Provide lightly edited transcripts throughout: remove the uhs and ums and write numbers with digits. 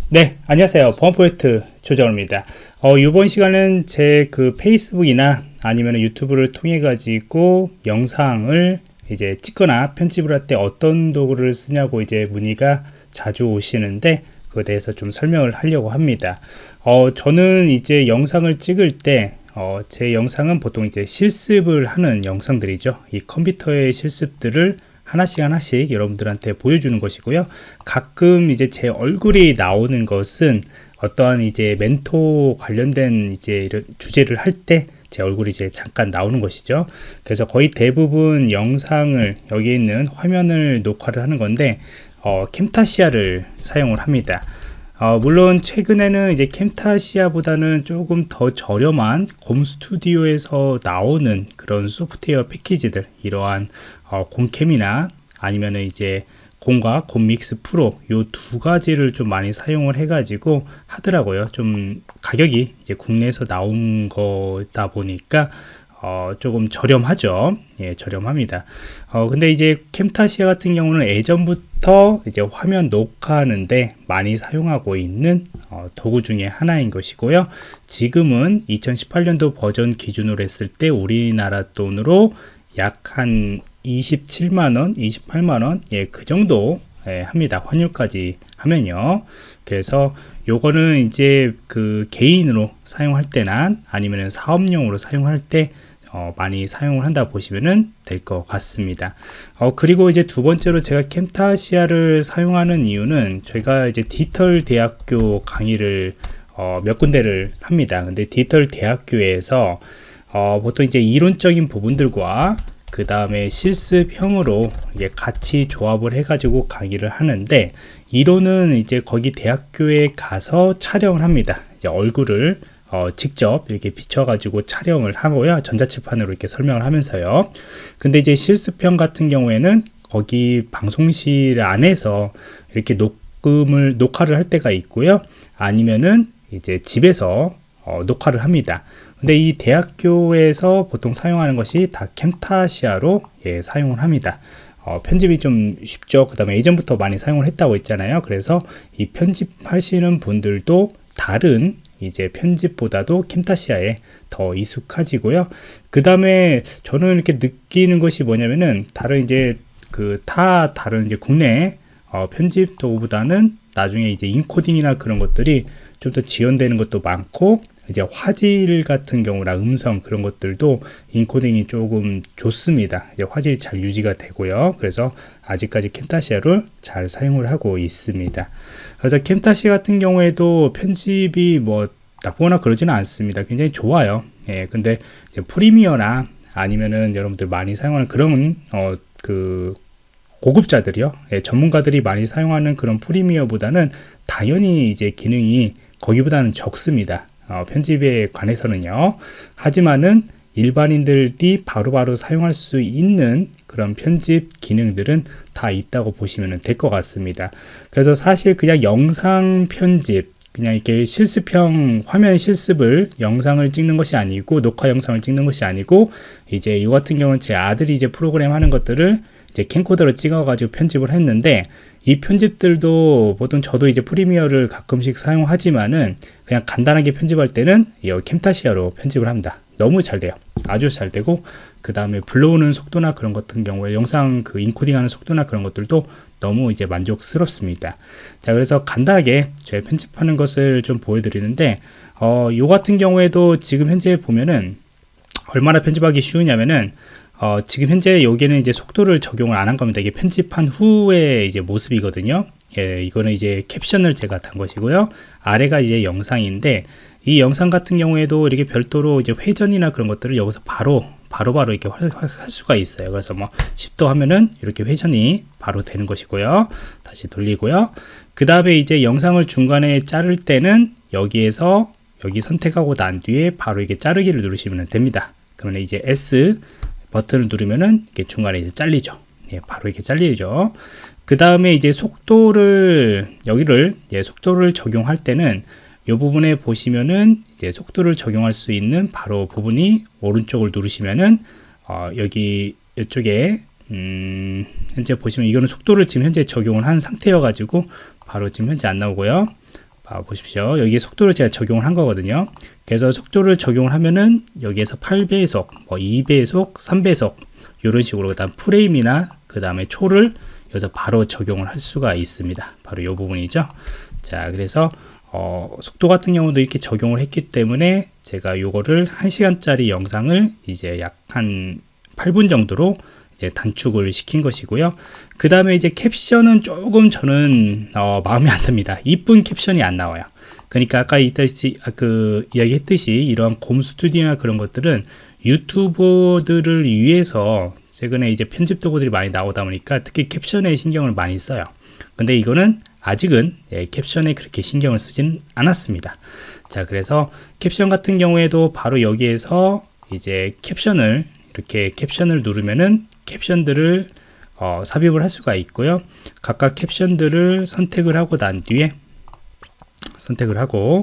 네, 안녕하세요. 보안포인트 조정호입니다. 이번 시간은 제 그 페이스북이나 아니면 유튜브를 통해 가지고 영상을 이제 찍거나 편집을 할 때 어떤 도구를 쓰냐고 이제 문의가 자주 오시는데, 그거에 대해서 좀 설명을 하려고 합니다. 저는 이제 영상을 찍을 때 제 영상은 보통 이제 실습을 하는 영상들이죠. 이 컴퓨터의 실습들을 하나씩 여러분들한테 보여주는 것이고요. 가끔 이제 제 얼굴이 나오는 것은 어떠한 이제 멘토 관련된 이제 이런 주제를 할 때 제 얼굴이 이제 잠깐 나오는 것이죠. 그래서 거의 대부분 영상을 여기 있는 화면을 녹화를 하는 건데, 캠타시아를 사용을 합니다. 물론 최근에는 이제 캠타시아보다는 조금 더 저렴한 곰 스튜디오에서 나오는 그런 소프트웨어 패키지들, 이러한 곰캠이나 아니면은 이제 곰과 곰믹스 프로 요 두 가지를 좀 많이 사용을 해 가지고 하더라고요. 좀 가격이 이제 국내에서 나온 거다 보니까 조금 저렴하죠. 예, 저렴합니다. 근데 이제 캠타시아 같은 경우는 예전부터 이제 화면 녹화하는데 많이 사용하고 있는 도구 중에 하나인 것이고요. 지금은 2018년도 버전 기준으로 했을 때 우리나라 돈으로 약 한 27만원, 28만원, 예, 그 정도 합니다. 환율까지 하면요. 그래서 요거는 이제 그 개인으로 사용할 때나 아니면 사업용으로 사용할 때 많이 사용을 한다 보시면 될 것 같습니다. 그리고 이제 두 번째로 제가 캠타시아를 사용하는 이유는, 저희가 이제 디지털 대학교 강의를 몇 군데를 합니다. 근데 디지털 대학교에서 보통 이제 이론적인 부분들과 그 다음에 실습형으로 이게 같이 조합을 해 가지고 강의를 하는데, 이론은 이제 거기 대학교에 가서 촬영을 합니다. 이제 얼굴을 직접 이렇게 비춰 가지고 촬영을 하고요, 전자칠판으로 이렇게 설명을 하면서요. 근데 이제 실습형 같은 경우에는 거기 방송실 안에서 이렇게 녹화를 할 때가 있고요, 아니면은 이제 집에서 녹화를 합니다. 근데 이 대학교에서 보통 사용하는 것이 다 캠타시아로 사용을 합니다. 편집이 좀 쉽죠. 그 다음에 예전부터 많이 사용을 했다고 했잖아요. 그래서 이 편집하시는 분들도 다른 이제 편집보다도 캠타시아에 더 익숙하지고요. 그 다음에 저는 이렇게 느끼는 것이 뭐냐면은, 다른 이제 다른 이제 국내 편집 도구보다는 나중에 이제 인코딩이나 그런 것들이 좀 더 지원되는 것도 많고, 이제 화질 같은 경우나 음성 그런 것들도 인코딩이 조금 좋습니다. 이제 화질이 잘 유지가 되고요. 그래서 아직까지 캠타시아를 잘 사용을 하고 있습니다. 그래서 캠타시아 같은 경우에도 편집이 뭐 나쁘거나 그러지는 않습니다. 굉장히 좋아요. 예, 근데 이제 프리미어나 아니면은 여러분들 많이 사용하는 그런 그 고급자들이요, 예, 전문가들이 많이 사용하는 그런 프리미어보다는 당연히 이제 기능이 거기보다는 적습니다. 편집에 관해서는요. 하지만은 일반인들이 바로바로 사용할 수 있는 그런 편집 기능들은 다 있다고 보시면 될 것 같습니다. 그래서 사실 그냥 영상 편집, 그냥 이렇게 실습형 화면 실습을 영상을 찍는 것이 아니고, 녹화 영상을 찍는 것이 아니고, 이제 이 같은 경우는 제 아들이 이제 프로그램 하는 것들을 이제 캠코더로 찍어 가지고 편집을 했는데, 이 편집들도 보통 저도 이제 프리미어를 가끔씩 사용하지만은 그냥 간단하게 편집할 때는 이 캠타시아로 편집을 합니다. 너무 잘 돼요. 아주 잘 되고, 그 다음에 불러오는 속도나 그런 것 같은 경우에 영상 그 인코딩하는 속도나 그런 것들도 너무 이제 만족스럽습니다. 자, 그래서 간단하게 제가 편집하는 것을 좀 보여드리는데, 요 같은 경우에도 지금 현재 보면은 얼마나 편집하기 쉬우냐면은, 지금 현재 여기는 이제 속도를 적용을 안 한 겁니다. 이게 편집한 후의 이제 모습이거든요. 예, 이거는 이제 캡션을 제가 단 것이고요. 아래가 이제 영상인데, 이 영상 같은 경우에도 이렇게 별도로 이제 회전이나 그런 것들을 여기서 바로 이렇게 할 수가 있어요. 그래서 뭐 10도 하면은 이렇게 회전이 바로 되는 것이고요. 다시 돌리고요. 그 다음에 이제 영상을 중간에 자를 때는 여기에서 여기 선택하고 난 뒤에 바로 이게 자르기를 누르시면 됩니다. 그러면 이제 S 버튼을 누르면은 이게 중간에 이제 잘리죠. 예, 바로 이렇게 잘리죠. 그 다음에 이제 속도를 속도를 적용할 때는 이 부분에 보시면은 이제 속도를 적용할 수 있는 바로 부분이 오른쪽을 누르시면은 여기 이쪽에 현재 보시면 이거는 속도를 지금 현재 적용을 한 상태여 가지고 바로 지금 현재 안 나오고요. 보십시오. 여기에 속도를 제가 적용을 한 거거든요. 그래서 속도를 적용을 하면은 여기에서 8배속, 뭐 2배속, 3배속 이런 식으로 그다음 프레임이나 그 다음에 초를 여기서 바로 적용을 할 수가 있습니다. 바로 이 부분이죠. 자, 그래서 속도 같은 경우도 이렇게 적용을 했기 때문에 제가 요거를 1시간짜리 영상을 이제 약 한 8분 정도로 이제 단축을 시킨 것이고요. 그 다음에 이제 캡션은 조금 저는 마음에 안 듭니다. 이쁜 캡션이 안 나와요. 그러니까 아까 이야기했듯이 이러한 곰 스튜디오나 그런 것들은 유튜버들을 위해서 최근에 이제 편집 도구들이 많이 나오다 보니까 특히 캡션에 신경을 많이 써요. 근데 이거는 아직은 캡션에 그렇게 신경을 쓰진 않았습니다. 자, 그래서 캡션 같은 경우에도 바로 여기에서 이제 캡션을 이렇게 캡션을 누르면은 캡션들을 삽입을 할 수가 있고요. 각각 캡션들을 선택을 하고 난 뒤에 선택을 하고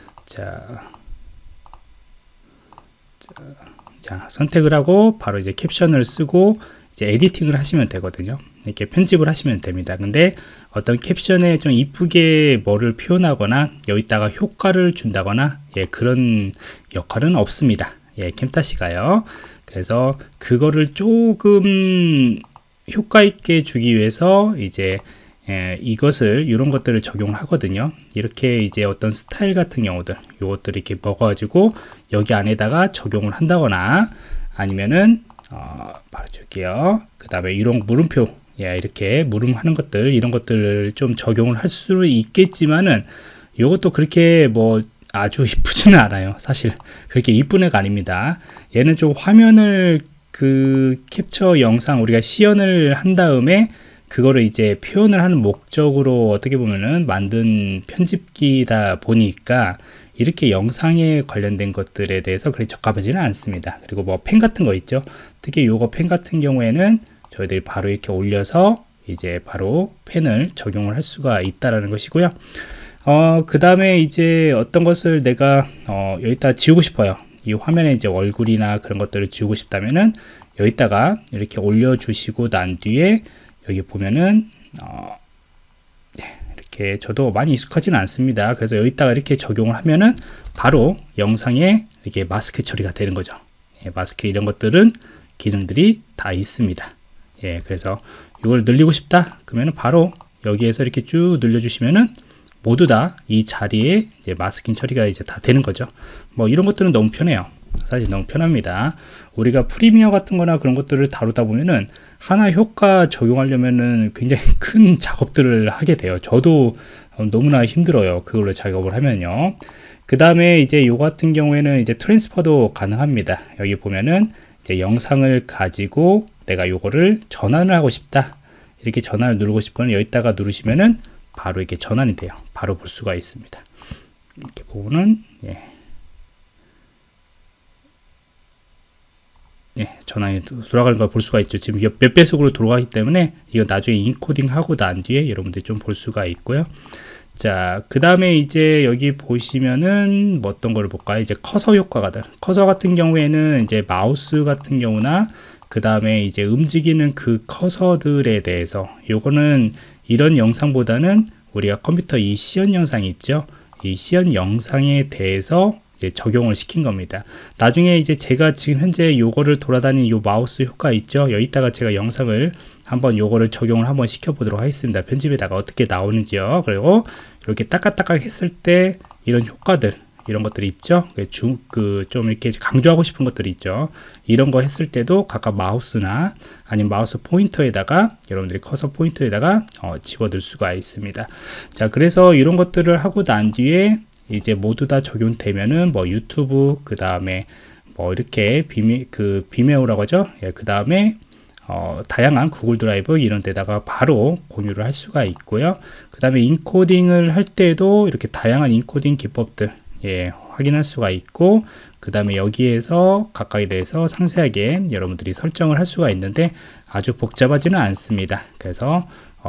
선택을 하고 바로 이제 캡션을 쓰고 이제 에디팅을 하시면 되거든요. 이렇게 편집을 하시면 됩니다. 근데 어떤 캡션에 좀 이쁘게 뭐를 표현하거나 여기다가 효과를 준다거나 그런 역할은 없습니다. 캠타시가요. 그래서 그거를 조금 효과 있게 주기 위해서 이제 이것을 이런 것들을 적용을 하거든요. 이렇게 이제 어떤 스타일 같은 경우들 요것들을 이렇게 먹어가지고 여기 안에다가 적용을 한다거나 아니면은 바로 줄게요. 그 다음에 이런 물음표 이렇게 물음하는 것들 이런 것들을 좀 적용을 할 수 있겠지만은 요것도 그렇게 뭐 아주 이쁘지는 않아요. 사실 그렇게 이쁜 애가 아닙니다. 얘는 좀 화면을 캡처 영상 우리가 시연을 한 다음에 그거를 이제 표현을 하는 목적으로 어떻게 보면은 만든 편집기다 보니까 이렇게 영상에 관련된 것들에 대해서 그렇게 적합하지는 않습니다. 그리고 뭐 펜 같은 거 있죠. 특히 요거 펜 같은 경우에는 저희들이 바로 이렇게 올려서 이제 바로 펜을 적용을 할 수가 있다라는 것이고요. 그 다음에 이제 어떤 것을 내가 여기다 지우고 싶어요. 이 화면에 이제 얼굴이나 그런 것들을 지우고 싶다면은 여기다가 이렇게 올려주시고 난 뒤에 여기 보면은 이렇게 저도 많이 익숙하지는 않습니다. 그래서 여기다가 이렇게 적용을 하면은 바로 영상에 이렇게 마스크 처리가 되는 거죠. 마스크 이런 것들은 기능들이 다 있습니다. 그래서 이걸 늘리고 싶다 그러면은 바로 여기에서 이렇게 쭉 늘려주시면은 모두 다 이 자리에 이제 마스킹 처리가 이제 다 되는 거죠. 뭐 이런 것들은 너무 편해요. 사실 너무 편합니다. 우리가 프리미어 같은 거나 그런 것들을 다루다 보면은 하나 효과 적용하려면은 굉장히 큰 작업들을 하게 돼요. 저도 너무나 힘들어요. 그걸로 작업을 하면요. 그 다음에 이제 요 같은 경우에는 이제 트랜스퍼도 가능합니다. 여기 보면은 이제 영상을 가지고 내가 요거를 전환을 하고 싶다. 이렇게 전환을 누르고 싶으면 여기다가 누르시면은 바로 이렇게 전환이 돼요. 바로 볼 수가 있습니다. 이렇게 보면은 전환이 돌아가는 걸 볼 수가 있죠. 지금 몇 배속으로 돌아가기 때문에 이거 나중에 인코딩 하고 난 뒤에 여러분들이 좀 볼 수가 있고요. 자, 그 다음에 이제 여기 보시면은 뭐 어떤 거를 볼까요? 이제 커서 효과가들. 커서 같은 경우에는 이제 마우스 같은 경우나 그 다음에 이제 움직이는 그 커서들에 대해서 요거는 이런 영상보다는 우리가 컴퓨터 이 시연 영상이 있죠. 이 시연 영상에 대해서 이제 적용을 시킨 겁니다. 나중에 이제 제가 지금 현재 요거를 돌아다니는 요 마우스 효과 있죠. 여기다가 제가 영상을 한번 요거를 적용을 한번 시켜 보도록 하겠습니다. 편집에다가 어떻게 나오는지요. 그리고 이렇게 따깍따깍 했을 때 이런 효과들 이런 것들이 있죠. 좀 이렇게 강조하고 싶은 것들이 있죠. 이런 거 했을 때도 각각 마우스나 아니면 마우스 포인터에다가 여러분들이 커서 포인터에다가 집어넣을 수가 있습니다. 자, 그래서 이런 것들을 하고 난 뒤에 이제 모두 다 적용되면은 뭐 유튜브 그 다음에 뭐 이렇게 비메오라고 하죠. 그 다음에 다양한 구글 드라이브 이런 데다가 바로 공유를 할 수가 있고요. 그 다음에 인코딩을 할 때도 이렇게 다양한 인코딩 기법들 확인할 수가 있고, 그 다음에 여기에서 각각에 대해서 상세하게 여러분들이 설정을 할 수가 있는데 아주 복잡하지는 않습니다. 그래서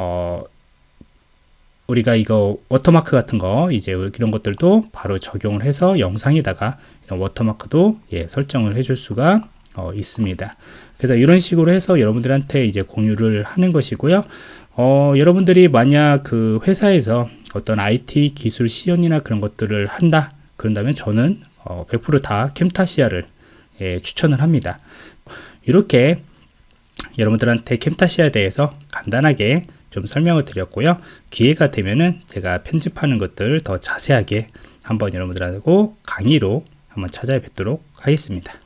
우리가 이거 워터마크 같은 거 이제 이런 것들도 바로 적용을 해서 영상에다가 이런 워터마크도 설정을 해줄 수가 있습니다. 그래서 이런 식으로 해서 여러분들한테 이제 공유를 하는 것이고요. 여러분들이 만약 그 회사에서 어떤 IT 기술 시연이나 그런 것들을 한다 그런다면 저는 100%다 캠타시아를 추천을 합니다. 이렇게 여러분들한테 캠타시아에 대해서 간단하게 좀 설명을 드렸고요. 기회가 되면은 제가 편집하는 것들 더 자세하게 한번 여러분들하고 강의로 한번 찾아뵙도록 하겠습니다.